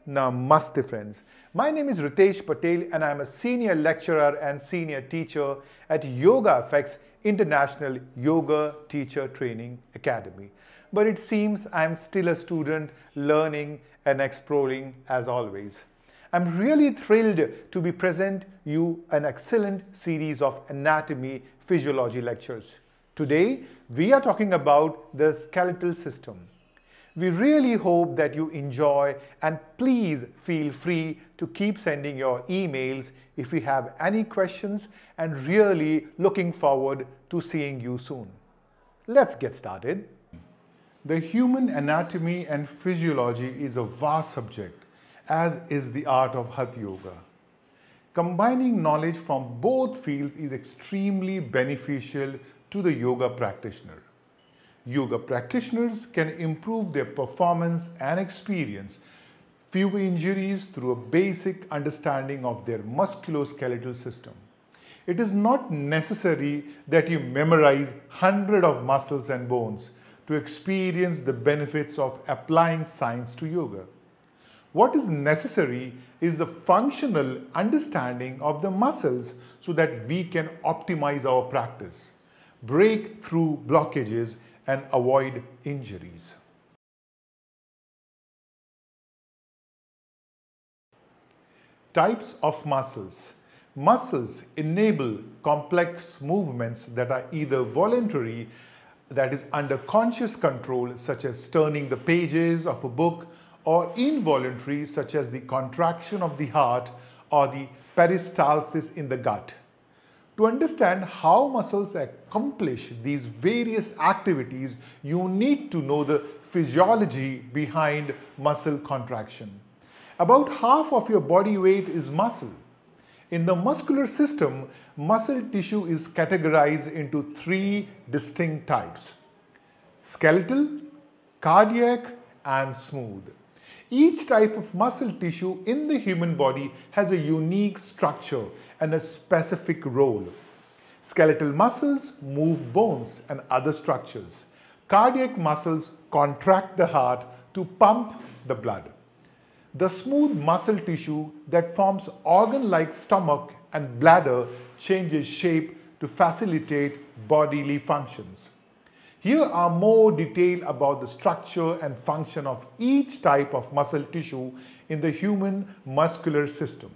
Namaste friends. My name is Ritesh Patel and I am a senior lecturer and senior teacher at Yoga Effects International Yoga Teacher Training Academy. But it seems I am still a student learning and exploring as always. I'm really thrilled to be present you an excellent series of anatomy physiology lectures. Today we are talking about the skeletal system. We really hope that you enjoy and please feel free to keep sending your emails if you have any questions and really looking forward to seeing you soon. Let's get started. The human anatomy and physiology is a vast subject, as is the art of Hatha Yoga. Combining knowledge from both fields is extremely beneficial to the yoga practitioner. Yoga practitioners can improve their performance and experience fewer injuries through a basic understanding of their musculoskeletal system. It is not necessary that you memorize hundreds of muscles and bones to experience the benefits of applying science to yoga. What is necessary is the functional understanding of the muscles so that we can optimize our practice, break through blockages, and avoid injuries. Types of muscles. Muscles enable complex movements that are either voluntary, that is under conscious control, such as turning the pages of a book, or involuntary, such as the contraction of the heart or the peristalsis in the gut. To understand how muscles accomplish these various activities, you need to know the physiology behind muscle contraction. About half of your body weight is muscle. In the muscular system, muscle tissue is categorized into three distinct types: skeletal, cardiac, and smooth. Each type of muscle tissue in the human body has a unique structure and a specific role. Skeletal muscles move bones and other structures. Cardiac muscles contract the heart to pump the blood. The smooth muscle tissue that forms organ-like stomach and bladder changes shape to facilitate bodily functions. Here are more detail about the structure and function of each type of muscle tissue in the human muscular system.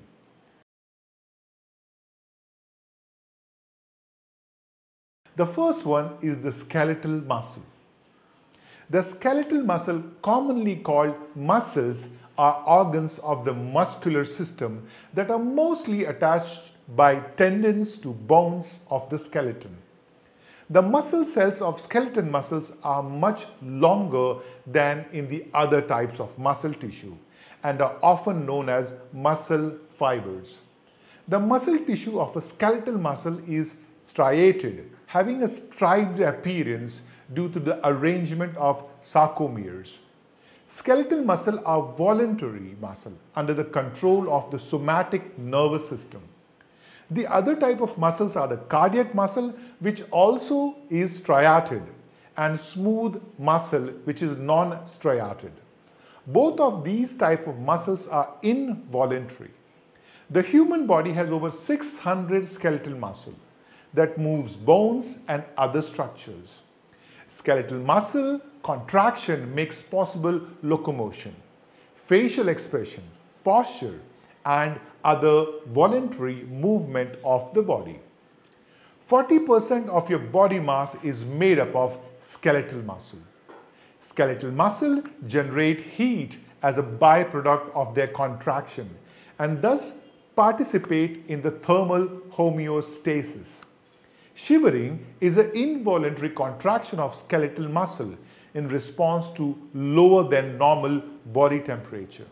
The first one is the skeletal muscle. The skeletal muscle, commonly called muscles, are organs of the muscular system that are mostly attached by tendons to bones of the skeleton. The muscle cells of skeletal muscles are much longer than in the other types of muscle tissue and are often known as muscle fibers. The muscle tissue of a skeletal muscle is striated, having a striped appearance due to the arrangement of sarcomeres. Skeletal muscle are voluntary muscle under the control of the somatic nervous system. The other type of muscles are the cardiac muscle, which also is striated, and smooth muscle, which is non-striated. Both of these types of muscles are involuntary. The human body has over 600 skeletal muscle that moves bones and other structures. Skeletal muscle contraction makes possible locomotion, facial expression, posture, and other voluntary movement of the body. 40% of your body mass is made up of skeletal muscle. Skeletal muscle generate heat as a byproduct of their contraction and thus participate in the thermal homeostasis. Shivering is an involuntary contraction of skeletal muscle in response to lower than normal body temperature.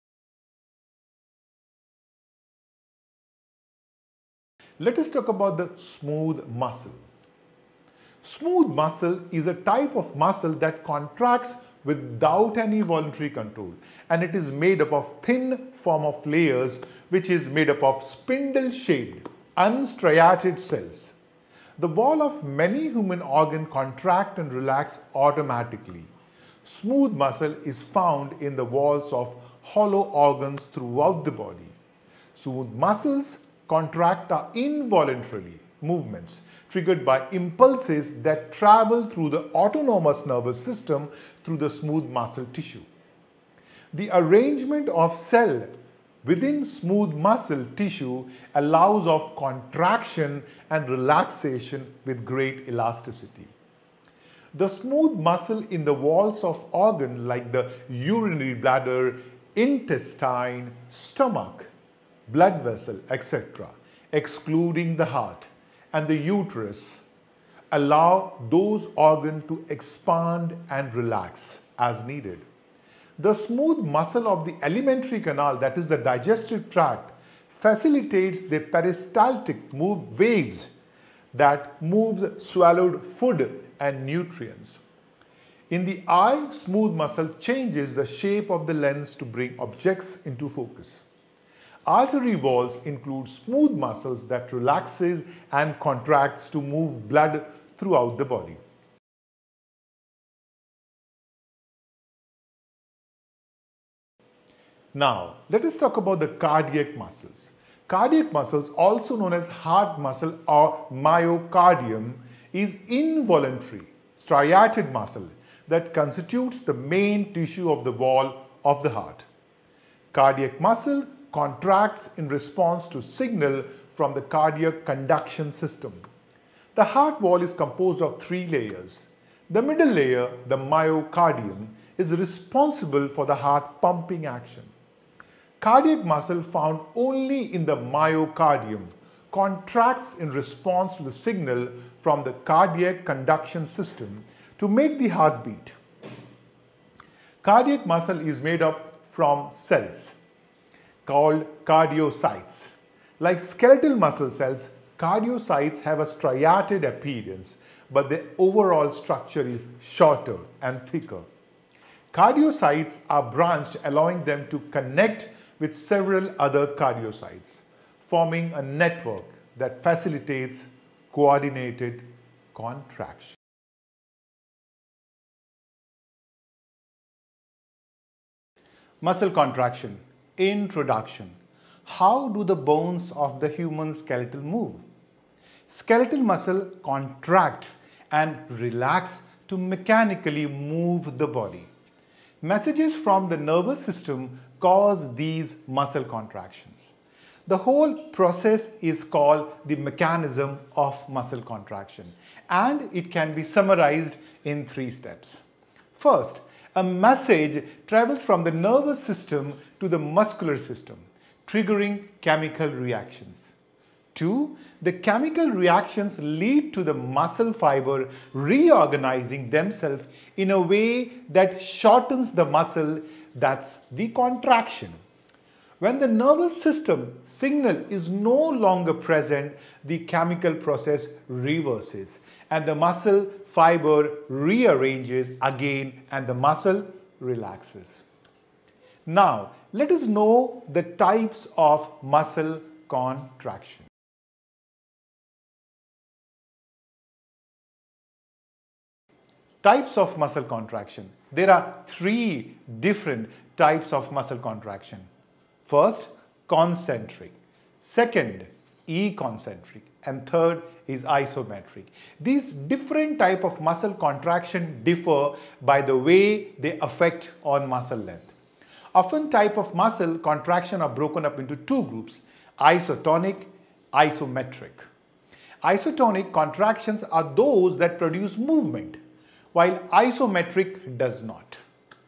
Let us talk about the smooth muscle. Smooth muscle is a type of muscle that contracts without any voluntary control, and it is made up of thin form of layers which is made up of spindle-shaped, unstriated cells. The wall of many human organs contract and relax automatically. Smooth muscle is found in the walls of hollow organs throughout the body. Smooth muscles contract are involuntary movements triggered by impulses that travel through the autonomous nervous system through the smooth muscle tissue. The arrangement of cell within smooth muscle tissue allows of contraction and relaxation with great elasticity. The smooth muscle in the walls of organs like the urinary bladder, intestine, stomach, blood vessel, etc., excluding the heart and the uterus, allow those organs to expand and relax as needed. The smooth muscle of the alimentary canal, that is the digestive tract, facilitates the peristaltic waves that moves swallowed food and nutrients. In the eye, smooth muscle changes the shape of the lens to bring objects into focus. Artery walls include smooth muscles that relaxes and contracts to move blood throughout the body. Now, let us talk about the cardiac muscles. Cardiac muscles, also known as heart muscle or myocardium, is involuntary striated muscle that constitutes the main tissue of the wall of the heart. Cardiac muscle contracts in response to signal from the cardiac conduction system. The heart wall is composed of 3 layers. The middle layer, the myocardium, is responsible for the heart pumping action. Cardiac muscle found only in the myocardium contracts in response to the signal from the cardiac conduction system to make the heart beat. Cardiac muscle is made up from cells called cardiocytes. Like skeletal muscle cells, cardiocytes have a striated appearance, but their overall structure is shorter and thicker. Cardiocytes are branched, allowing them to connect with several other cardiocytes, forming a network that facilitates coordinated contraction. Muscle contraction. Introduction. How do the bones of the human skeletal move? Skeletal muscle contract and relax to mechanically move the body. Messages from the nervous system cause these muscle contractions. The whole process is called the mechanism of muscle contraction, and it can be summarized in 3 steps. First, a message travels from the nervous system to the muscular system, triggering chemical reactions. 2. The chemical reactions lead to the muscle fiber reorganizing themselves in a way that shortens the muscle, that's the contraction. When the nervous system signal is no longer present, the chemical process reverses and the muscle fiber rearranges again and the muscle relaxes. Now, let us know the types of muscle contraction. Types of muscle contraction. There are 3 different types of muscle contraction. First, concentric. Second, eccentric. And third is isometric. These different types of muscle contraction differ by the way they affect on muscle length. Often type of muscle contraction are broken up into 2 groups, isotonic, isometric. Isotonic contractions are those that produce movement, while isometric does not.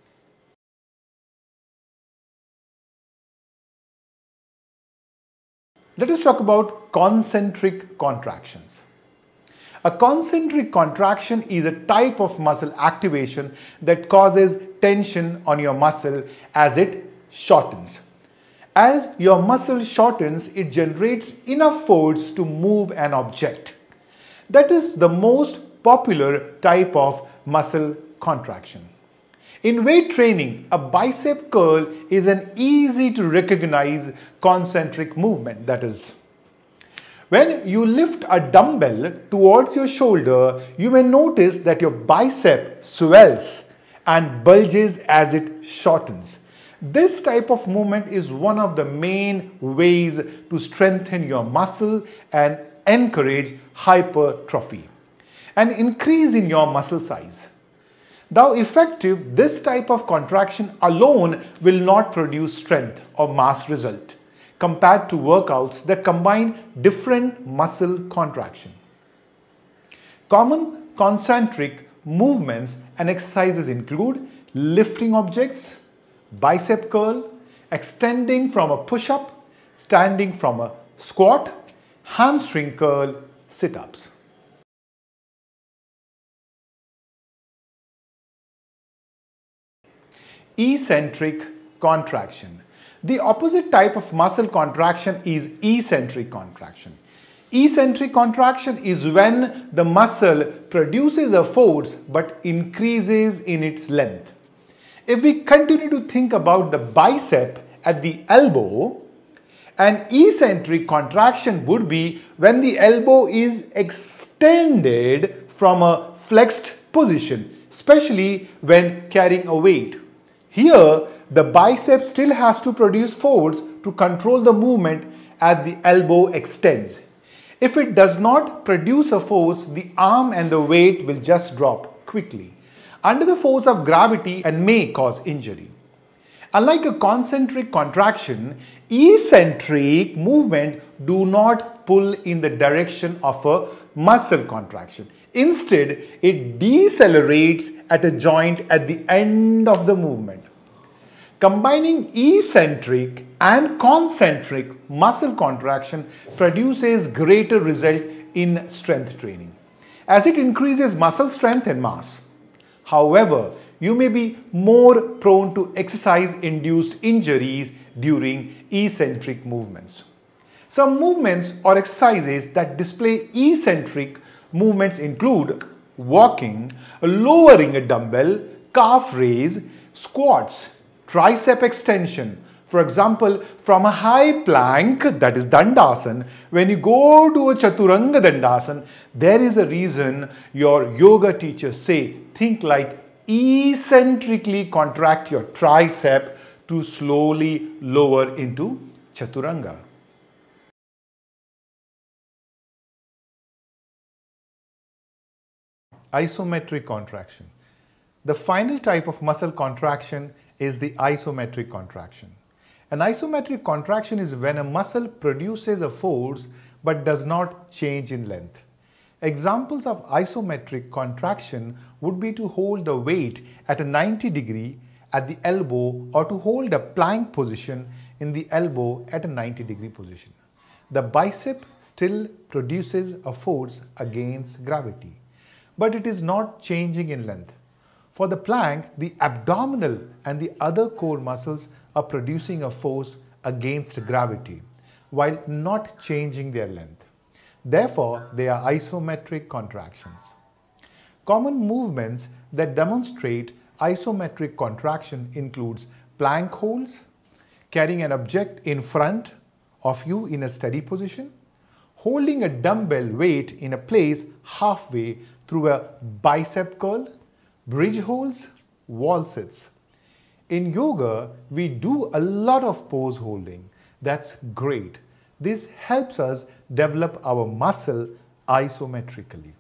Let us talk about concentric contractions. A concentric contraction is a type of muscle activation that causes tension on your muscle as it shortens. As your muscle shortens, it generates enough force to move an object. That is the most popular type of muscle contraction. In weight training, a bicep curl is an easy to recognize concentric movement. That is, when you lift a dumbbell towards your shoulder, you may notice that your bicep swells and bulges as it shortens. This type of movement is one of the main ways to strengthen your muscle and encourage hypertrophy and increase in your muscle size. Though effective, this type of contraction alone will not produce strength or mass result compared to workouts that combine different muscle contraction. Common concentric movements and exercises include lifting objects, bicep curl, extending from a push-up, standing from a squat, hamstring curl, sit-ups. Eccentric contraction. The opposite type of muscle contraction is eccentric contraction. Eccentric contraction is when the muscle produces a force but increases in its length. If we continue to think about the bicep at the elbow, an eccentric contraction would be when the elbow is extended from a flexed position, especially when carrying a weight. Here, the bicep still has to produce force to control the movement as the elbow extends. If it does not produce a force, the arm and the weight will just drop quickly under the force of gravity and may cause injury. Unlike a concentric contraction, eccentric movement do not pull in the direction of a muscle contraction. Instead, it decelerates at a joint at the end of the movement. Combining eccentric and concentric muscle contraction produces greater result in strength training, as it increases muscle strength and mass. However, you may be more prone to exercise-induced injuries during eccentric movements. Some movements or exercises that display eccentric movements include walking, lowering a dumbbell, calf raise, squats, tricep extension. For example, from a high plank, that is Dandasana, when you go to a Chaturanga Dandasana, there is a reason your yoga teachers say, think like eccentrically contract your tricep to slowly lower into Chaturanga. Isometric contraction. The final type of muscle contraction is the isometric contraction. An isometric contraction is when a muscle produces a force but does not change in length. Examples of isometric contraction would be to hold the weight at a 90-degree at the elbow or to hold a plank position in the elbow at a 90-degree position. The bicep still produces a force against gravity, but it is not changing in length. For the plank, the abdominal and the other core muscles are producing a force against gravity while not changing their length. Therefore, they are isometric contractions. Common movements that demonstrate isometric contraction includes plank holds, carrying an object in front of you in a steady position, holding a dumbbell weight in a place halfway through a bicep curl, bridge holds, wall sits. In yoga, we do a lot of pose holding. That's great. This helps us develop our muscle isometrically.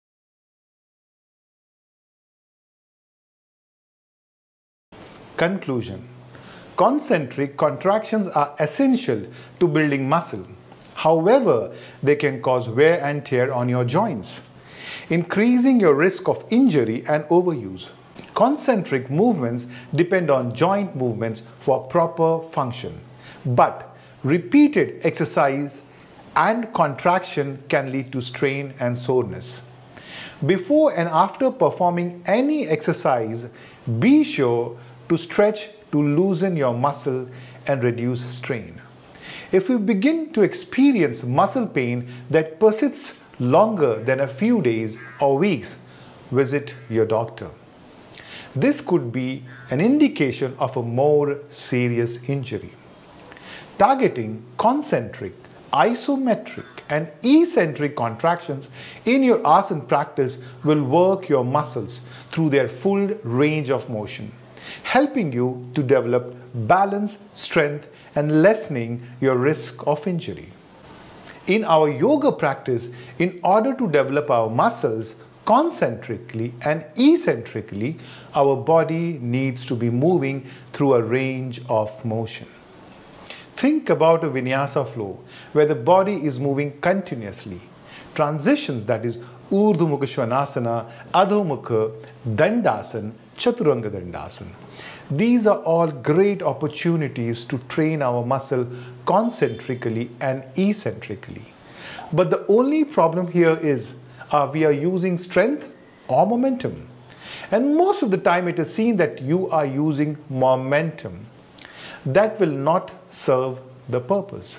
Conclusion. Concentric contractions are essential to building muscle. However, they can cause wear and tear on your joints, increasing your risk of injury and overuse. Concentric movements depend on joint movements for proper function, but repeated exercise and contraction can lead to strain and soreness. Before and after performing any exercise, be sure to stretch to loosen your muscle and reduce strain. If you begin to experience muscle pain that persists longer than a few days or weeks, visit your doctor. This could be an indication of a more serious injury. Targeting concentric, isometric, and eccentric contractions in your asana practice will work your muscles through their full range of motion, helping you to develop balance, strength, and lessening your risk of injury. In our yoga practice, in order to develop our muscles concentrically and eccentrically, our body needs to be moving through a range of motion. Think about a vinyasa flow where the body is moving continuously. Transitions, that is Urdhva Mukha Svanasana, Adho Mukha, Dandasana, Chaturanga Dandasana. These are all great opportunities to train our muscle concentrically and eccentrically. But the only problem here is we are using strength or momentum. And most of the time it is seen that you are using momentum. That will not serve the purpose.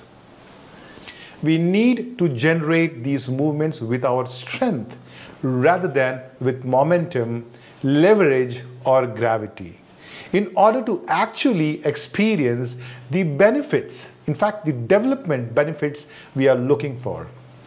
We need to generate these movements with our strength rather than with momentum, leverage, or gravity, in order to actually experience the benefits, in fact, the development benefits we are looking for.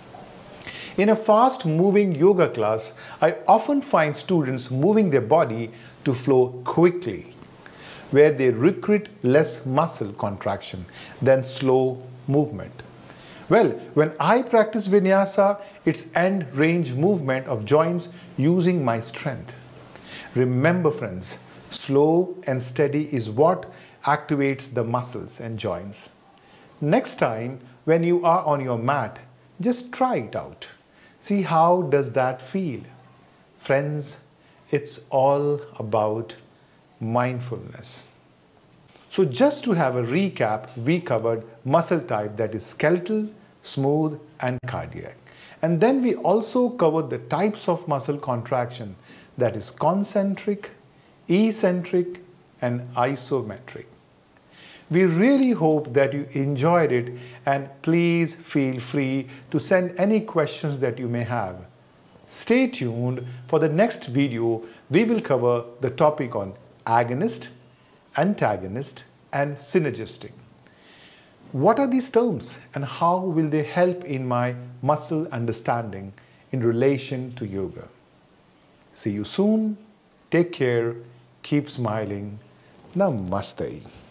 In a fast-moving yoga class, I often find students moving their body to flow quickly, where they recruit less muscle contraction than slow movement. Well, when I practice vinyasa, it's end range movement of joints using my strength. Remember friends, slow and steady is what activates the muscles and joints. Next time when you are on your mat, just try it out. See how does that feel. Friends, it's all about mindfulness. So just to have a recap, we covered muscle type, that is skeletal, smooth, and cardiac. And then we also covered the types of muscle contraction, that is concentric, eccentric, and isometric. We really hope that you enjoyed it, and please feel free to send any questions that you may have. Stay tuned for the next video. We will cover the topic on agonist, antagonist, and synergistic. What are these terms and how will they help in my muscle understanding in relation to yoga? See you soon. Take care. Keep smiling. Namaste.